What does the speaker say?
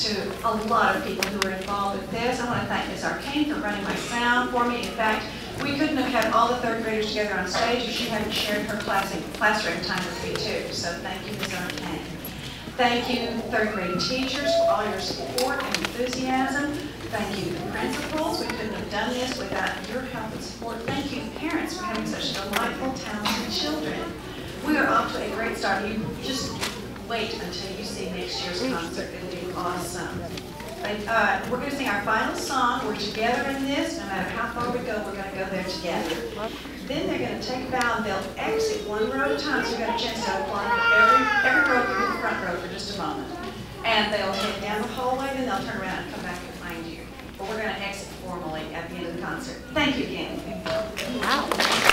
thanks to a lot of people who were involved with this. I want to thank Ms. Arcane for running my sound for me. In fact, we couldn't have had all the third graders together on stage if she hadn't shared her classroom time with me too. So thank you, Ms. Arcane. Thank you, third grade teachers, for all your support and enthusiasm. Thank you, principals. We couldn't have done this without your help and support. Thank you, parents, for having such delightful, talented children. We are off to a great start. You just wait until you see next year's concert. It'll be awesome. We're going to sing our final song. We're together in this. No matter how far we go, we're going to go there together. Then they're going to take a bow and they'll exit one row at a time. So we've got a chance to apply for every row through the front row for just a moment. And they'll head down the hallway, then they'll turn around and come back and find you. But we're going to exit formally at the end of the concert. Thank you again. Wow.